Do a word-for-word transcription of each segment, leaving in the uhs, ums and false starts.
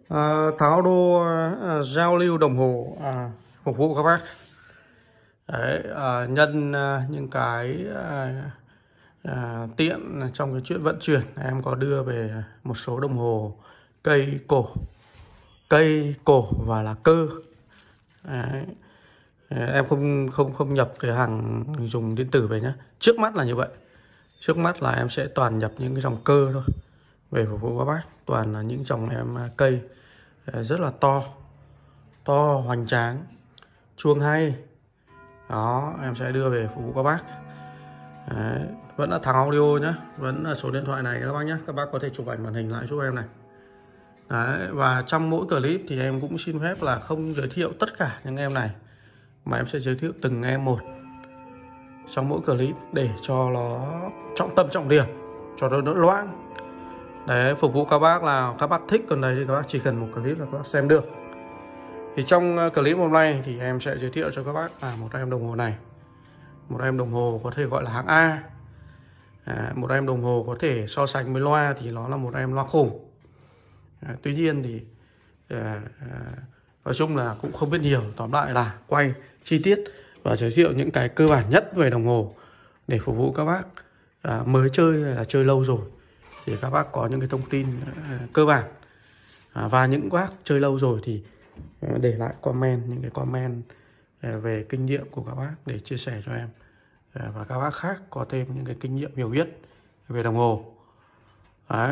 À, tháo đô à, giao lưu đồng hồ à, phục vụ các bác. Đấy, à, nhân à, những cái à, à, tiện trong cái chuyện vận chuyển, em có đưa về một số đồng hồ cây cổ, cây cổ và là cơ. Đấy. Em không không không nhập cái hàng dùng điện tử về nhé. Trước mắt là như vậy. Trước mắt là em sẽ toàn nhập những cái dòng cơ thôi về phục vụ các bác. Toàn là những dòng em cây rất là to, to hoành tráng, chuông hay. Đó, em sẽ đưa về phục vụ các bác. Đấy, vẫn là thằng audio nhé, vẫn là số điện thoại này các bác nhé. Các bác có thể chụp ảnh màn hình lại giúp em này. Đấy, và trong mỗi clip thì em cũng xin phép là không giới thiệu tất cả những em này, mà em sẽ giới thiệu từng em một trong mỗi clip để cho nó trọng tâm trọng điểm, cho nó đỡ loãng. Đấy, phục vụ các bác là các bác thích, còn đây thì các bác chỉ cần một clip là các bác xem được. Thì trong clip hôm nay thì em sẽ giới thiệu cho các bác là một em đồng hồ này. Một em đồng hồ có thể gọi là hạng A. à, Một em đồng hồ có thể so sánh với loa thì nó là một em loa khủng. à, Tuy nhiên thì à, à, nói chung là cũng không biết nhiều. Tóm lại là quay chi tiết và giới thiệu những cái cơ bản nhất về đồng hồ để phục vụ các bác à, mới chơi hay là chơi lâu rồi thì các bác có những cái thông tin à, cơ bản. à, Và những bác chơi lâu rồi thì à, để lại comment, những cái comment à, về kinh nghiệm của các bác để chia sẻ cho em, à, và các bác khác có thêm những cái kinh nghiệm hiểu biết về đồng hồ. Đấy.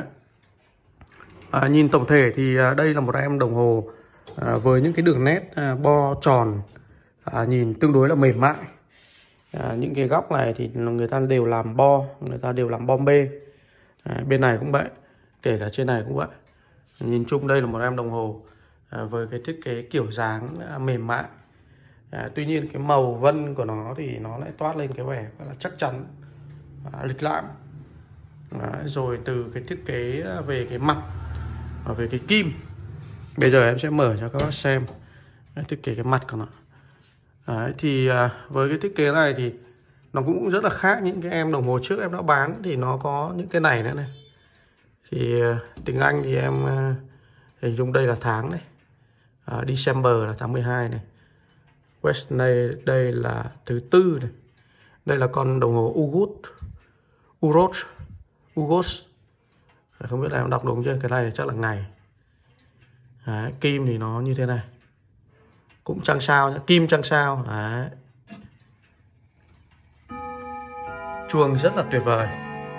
À, nhìn tổng thể thì à, đây là một em đồng hồ à, với những cái đường nét à, bo tròn, à, nhìn tương đối là mềm mại. à, Những cái góc này thì người ta đều làm bo, người ta đều làm bom bê. à, Bên này cũng vậy, kể cả trên này cũng vậy. Nhìn chung đây là một em đồng hồ à, với cái thiết kế kiểu dáng à, mềm mại. à, Tuy nhiên cái màu vân của nó thì nó lại toát lên cái vẻ gọi là chắc chắn, à, lịch lãm. à, Rồi từ cái thiết kế về cái mặt và về cái kim, bây giờ em sẽ mở cho các bác xem thiết kế cái mặt của nó. Đấy, thì à, với cái thiết kế này thì nó cũng rất là khác những cái em đồng hồ trước em đã bán, thì nó có những cái này nữa này. Thì à, tiếng Anh thì em à, hình dung đây là tháng này, à, December là tháng mười hai này, Wednesday đây là thứ tư này, đây là con đồng hồ Ugut, Urot, Ugos, không biết là em đọc đúng chưa, cái này chắc là ngày. Đấy, kim thì nó như thế này, cũng trăng sao nhá, kim trăng sao. Đấy. Chuông rất là tuyệt vời.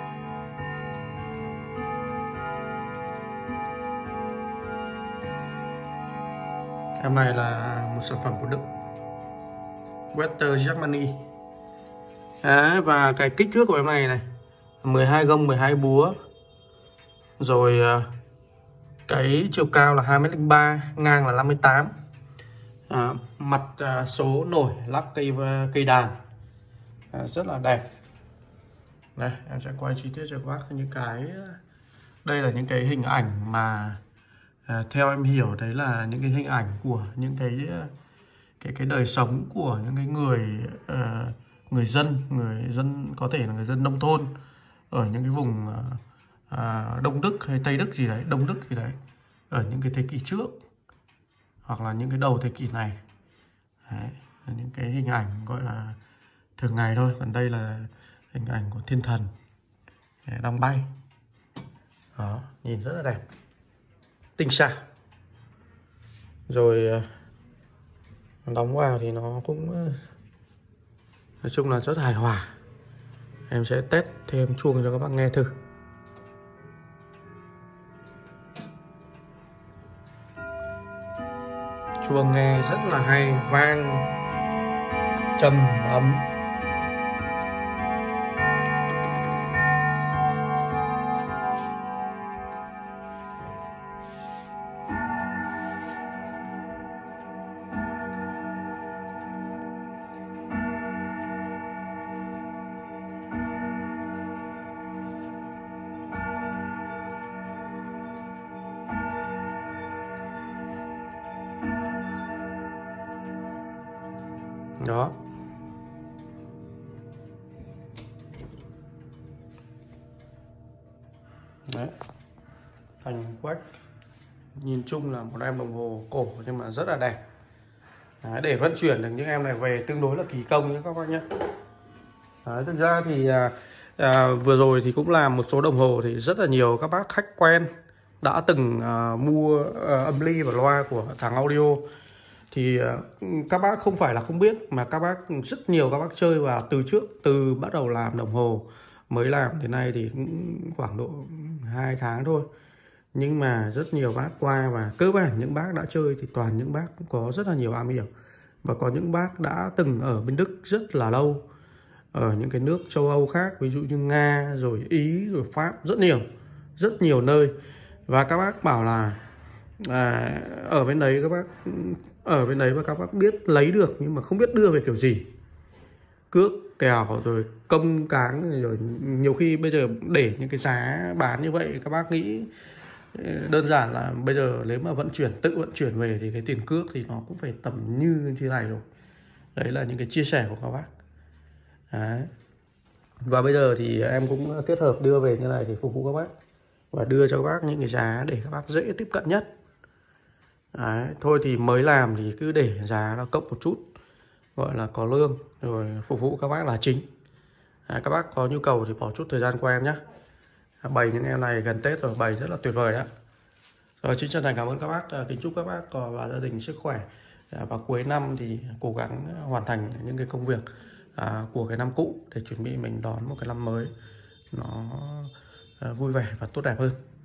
Em này là một sản phẩm của Đức, Wester Germany. Đấy, và cái kích thước của em này này, mười hai gông, mười hai búa. Rồi cái chiều cao là hai mét không ba, ngang là năm mươi tám. À, mặt à, số nổi lắc cây cây đàn, à, rất là đẹp. Đây em sẽ quay chi tiết cho các bác những cái, đây là những cái hình ảnh mà à, theo em hiểu đấy là những cái hình ảnh của những cái cái cái đời sống của những cái người uh, người dân người dân có thể là người dân nông thôn ở những cái vùng uh, Đông Đức hay Tây Đức gì đấy, Đông Đức gì đấy, ở những cái thế kỷ trước hoặc là những cái đầu thế kỷ này. Đấy, những cái hình ảnh gọi là thường ngày thôi. Còn đây là hình ảnh của thiên thần đang bay. Đó, nhìn rất là đẹp, tinh xảo. Rồi đóng vào thì nó cũng nói chung là rất hài hòa. Em sẽ test thêm chuông cho các bác nghe thử. Chuông nghe rất là hay, vang trầm ấm. Đó. Đấy. Thành quách nhìn chung là một em đồng hồ cổ nhưng mà rất là đẹp. Đấy, để vận chuyển được những em này về tương đối là kỳ công nhé các bác nhé. Đấy, thực ra thì à, à, vừa rồi thì cũng làm một số đồng hồ thì rất là nhiều các bác khách quen đã từng à, mua à, âm ly và loa của Thắng Audio. Thì à, các bác không phải là không biết mà các bác rất nhiều các bác chơi vào từ trước, từ bắt đầu làm đồng hồ mới làm đến nay thì cũng khoảng độ hai tháng thôi. Nhưng mà rất nhiều bác qua và cơ bản những bác đã chơi thì toàn những bác cũng có rất là nhiều am hiểu. Và có những bác đã từng ở bên Đức rất là lâu, ở những cái nước châu Âu khác, ví dụ như Nga, rồi Ý, rồi Pháp, rất nhiều, rất nhiều nơi. Và các bác bảo là à, ở bên đấy các bác ở bên đấy và các bác biết lấy được nhưng mà không biết đưa về kiểu gì, cước kèo rồi công cáng, rồi nhiều khi bây giờ để những cái giá bán như vậy các bác nghĩ đơn giản là bây giờ nếu mà vận chuyển tự vận chuyển về thì cái tiền cước thì nó cũng phải tầm như thế này rồi. Đấy là những cái chia sẻ của các bác. Đấy. Và bây giờ thì em cũng kết hợp đưa về như này để phục vụ các bác và đưa cho các bác những cái giá để các bác dễ tiếp cận nhất. Đấy. Thôi thì mới làm thì cứ để giá nó cộng một chút, gọi là có lương, rồi phục vụ các bác là chính. Đấy. Các bác có nhu cầu thì bỏ chút thời gian qua em nhé. Bày những em này gần Tết rồi, bày rất là tuyệt vời đó. Rồi, xin chân thành cảm ơn các bác, kính chúc các bác và gia đình sức khỏe. Và cuối năm thì cố gắng hoàn thành những cái công việc à, của cái năm cũ để chuẩn bị mình đón một cái năm mới nó à, vui vẻ và tốt đẹp hơn.